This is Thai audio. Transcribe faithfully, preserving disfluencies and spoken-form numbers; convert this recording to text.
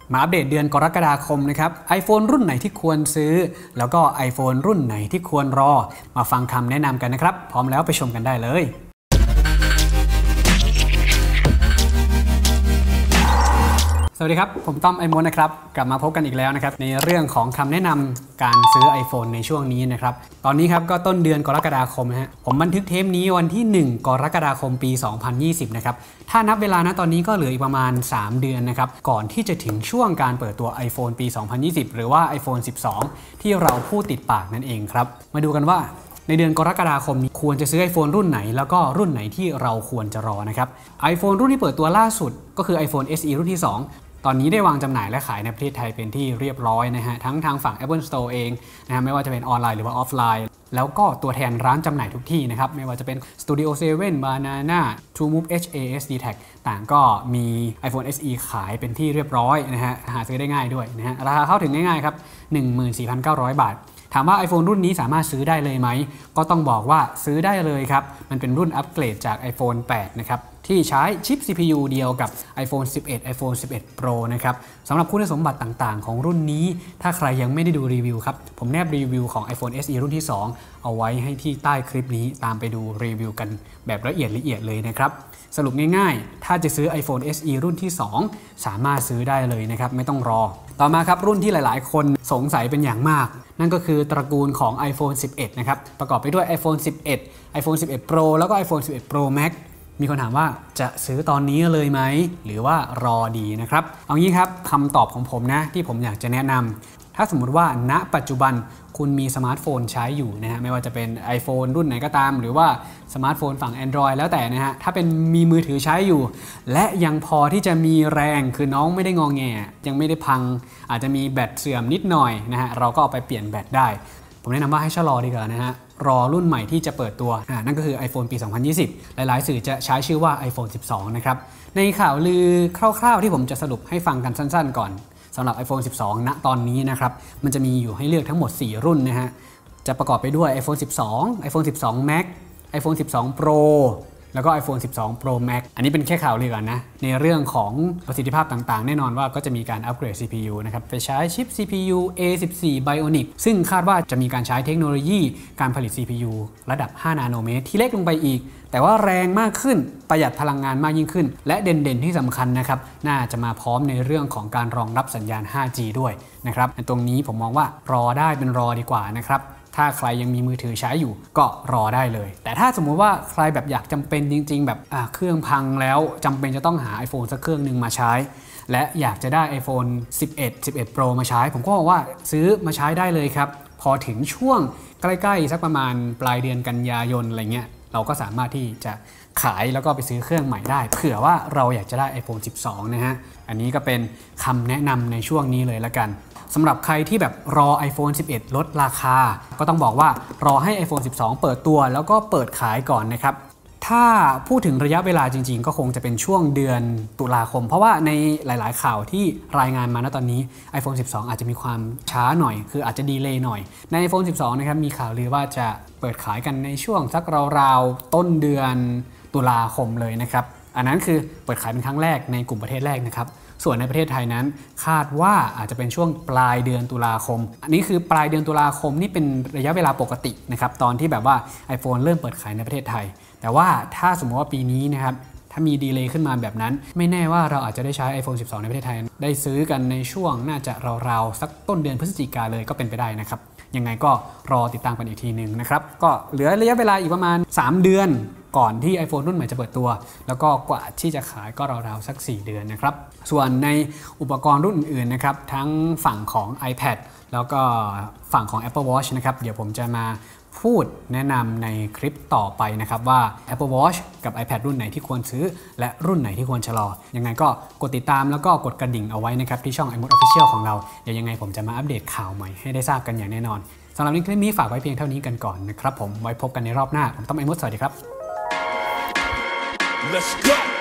มาอัปเดตเดือนกรกฎาคมนะครับ iPhone รุ่นไหนที่ควรซื้อแล้วก็ iPhone รุ่นไหนที่ควรรอมาฟังคำแนะนำกันนะครับพร้อมแล้วไปชมกันได้เลยสวัสดีครับผมต้อมไอโมนนะครับกลับมาพบกันอีกแล้วนะครับในเรื่องของคำแนะนำการซื้อ iPhone ในช่วงนี้นะครับตอนนี้ครับก็ต้นเดือนกรกฎาคมนะฮะผมบันทึกเทปนี้วันที่หนึ่งกรกฎาคมปีสองพันยี่สิบนะครับถ้านับเวลานะตอนนี้ก็เหลืออีกประมาณสามเดือนนะครับก่อนที่จะถึงช่วงการเปิดตัว iPhone ปีสองพันยี่สิบหรือว่า iPhone สิบสองที่เราพูดติดปากนั่นเองครับมาดูกันว่าในเดือนกรกฎาคมนี้ควรจะซื้อ iPhone รุ่นไหนแล้วก็รุ่นไหนที่เราควรจะรอนะครับ iPhone รุ่นที่เปิดตัวล่าสุดก็คือ iPhone เอส อี รุ่นที่สองตอนนี้ได้วางจำหน่ายและขายในประเทศไทยเป็นที่เรียบร้อยนะฮะทั้งทางฝั่ง Apple Store เองนะฮะไม่ว่าจะเป็นออนไลน์หรือว่าออฟไลน์แล้วก็ตัวแทนร้านจำหน่ายทุกที่นะครับไม่ว่าจะเป็น Studio เซเว่น Banana TrueMove เอช เอ เอส ดี แท็ก ต่างก็มี iPhone เอส อี ขายเป็นที่เรียบร้อยนะฮะหาซื้อได้ง่ายด้วยนะฮะราคาเข้าถึงง่ายๆครับ หนึ่งหมื่นสี่พันเก้าร้อย บาทถามว่า iPhone รุ่นนี้สามารถซื้อได้เลยไหมก็ต้องบอกว่าซื้อได้เลยครับมันเป็นรุ่นอัปเกรดจาก iPhone แปดนะครับที่ใช้ชิป ซี พี ยู เดียวกับ iPhone สิบเอ็ด iPhone สิบเอ็ด Pro นะครับสำหรับคุณสมบัติต่างๆของรุ่นนี้ถ้าใครยังไม่ได้ดูรีวิวครับผมแนบรีวิวของ iPhone เอส อี รุ่นที่สองเอาไว้ให้ที่ใต้คลิปนี้ตามไปดูรีวิวกันแบบละเอียดละเอียดเลยนะครับสรุปง่ายๆถ้าจะซื้อ iPhone เอส อี รุ่นที่สองสามารถซื้อได้เลยนะครับไม่ต้องรอต่อมาครับรุ่นที่หลายๆคนสงสัยเป็นอย่างมากนั่นก็คือตระกูลของ iPhone สิบเอ็ดนะครับประกอบไปด้วย iPhone สิบเอ็ด iPhone สิบเอ็ด Pro แล้วก็ iPhone สิบเอ็ด Pro Max มีคนถามว่าจะซื้อตอนนี้เลยไหมหรือว่ารอดีนะครับเอางี้ครับคำตอบของผมนะที่ผมอยากจะแนะนำถ้าสมมุติว่าณปัจจุบันคุณมีสมาร์ทโฟนใช้อยู่นะฮะไม่ว่าจะเป็น iPhone รุ่นไหนก็ตามหรือว่าสมาร์ทโฟนฝั่ง Android แล้วแต่นะฮะถ้าเป็นมีมือถือใช้อยู่และยังพอที่จะมีแรงคือน้องไม่ได้งอแงยังไม่ได้พังอาจจะมีแบตเสื่อมนิดหน่อยนะฮะเราก็เอาไปเปลี่ยนแบตได้ผมแนะนำว่าให้ชะลอดีกว่านะฮะรอรุ่นใหม่ที่จะเปิดตัวอ่านั่นก็คือ iPhone ปีสองพันยี่สิบหลายๆสื่อจะใช้ชื่อว่า iPhone สิบสองนะครับในข่าวลือคร่าวๆที่ผมจะสรุปให้ฟังกันสั้นๆก่อนสำหรับ iPhone สิบสอง ณ ตอนนี้นะครับมันจะมีอยู่ให้เลือกทั้งหมดสี่รุ่นนะฮะจะประกอบไปด้วย iPhone สิบสอง iPhone สิบสอง Max iPhone สิบสอง Pro แล้วก็ iPhone สิบสอง Pro Max อันนี้เป็นแค่ข่าวลือก่อนนะในเรื่องของประสิทธิภาพต่างๆแน่นอนว่าก็จะมีการอัปเกรด ซี พี ยู นะครับไปใช้ชิป ซี พี ยู เอ สิบสี่ Bionic ซึ่งคาดว่าจะมีการใช้เทคโนโลยีการผลิต ซี พี ยู ระดับห้านาโนเมตรที่เล็กลงไปอีกแต่ว่าแรงมากขึ้นประหยัดพลังงานมากยิ่งขึ้นและเด่นๆที่สำคัญนะครับน่าจะมาพร้อมในเรื่องของการรองรับสัญญาณ ห้าจี ด้วยนะครับตรงนี้ผมมองว่ารอได้เป็นรอดีกว่านะครับถ้าใครยังมีมือถือใช้อยู่ก็รอได้เลยแต่ถ้าสมมุติว่าใครแบบอยากจำเป็นจริงๆแบบเครื่องพังแล้วจำเป็นจะต้องหา iPhone สักเครื่องหนึ่งมาใช้และอยากจะได้ iPhone สิบเอ็ด สิบเอ็ด Pro มาใช้ผมก็บอกว่าซื้อมาใช้ได้เลยครับพอถึงช่วงใกล้ๆสักประมาณปลายเดือนกันยายนอะไรเงี้ยเราก็สามารถที่จะขายแล้วก็ไปซื้อเครื่องใหม่ได้เผื่อว่าเราอยากจะได้ iPhone สิบสองนะฮะอันนี้ก็เป็นคำแนะนำในช่วงนี้เลยละกันสำหรับใครที่แบบรอ iPhone สิบเอ็ด ลดราคาก็ต้องบอกว่ารอให้ iPhone สิบสอง เปิดตัวแล้วก็เปิดขายก่อนนะครับถ้าพูดถึงระยะเวลาจริงๆก็คงจะเป็นช่วงเดือนตุลาคมเพราะว่าในหลายๆข่าวที่รายงานมาณตอนนี้ iPhone สิบสอง อาจจะมีความช้าหน่อยคืออาจจะดีเลย์หน่อยใน iPhone สิบสอง นะครับมีข่าวลือว่าจะเปิดขายกันในช่วงสักราวๆต้นเดือนตุลาคมเลยนะครับอันนั้นคือเปิดขายเป็นครั้งแรกในกลุ่มประเทศแรกนะครับส่วนในประเทศไทยนั้นคาดว่าอาจจะเป็นช่วงปลายเดือนตุลาคมอันนี้คือปลายเดือนตุลาคมนี่เป็นระยะเวลาปกตินะครับตอนที่แบบว่า iPhone เริ่มเปิดขายในประเทศไทยแต่ว่าถ้าสมมติว่าปีนี้นะครับถ้ามีดีเลย์ขึ้นมาแบบนั้นไม่แน่ว่าเราอาจจะได้ใช้ iPhone สิบสอง ในประเทศไทยได้ซื้อกันในช่วงน่าจะราวๆสักต้นเดือนพฤศจิกายนเลยก็เป็นไปได้นะครับยังไงก็รอติดตามกันอีกทีหนึ่งนะครับก็เหลือระยะเวลาอีกประมาณสามเดือนก่อนที่ iPhone รุ่นใหม่จะเปิดตัวแล้วก็กว่าที่จะขายก็ราวๆสักสี่เดือนนะครับส่วนในอุปกรณ์รุ่นอื่นๆนะครับทั้งฝั่งของ iPad แล้วก็ฝั่งของ Apple Watch นะครับเดี๋ยวผมจะมาพูดแนะนำในคลิปต่อไปนะครับว่า Apple Watch กับ iPad รุ่นไหนที่ควรซื้อและรุ่นไหนที่ควรชะลอยังไงก็กดติดตามแล้วก็กดกระดิ่งเอาไว้นะครับที่ช่อง iMode Official ของเราเดี๋ยวยังไงผมจะมาอัปเดตข่าวใหม่ให้ได้ทราบกันอย่างแน่นอนสำหรับในคลิปนี้ฝากไว้เพียงเท่านี้กันก่อนนะครับผมไว้พบกันในรอบหน้าผมต้อม iMode สวัสดีครับ Let's go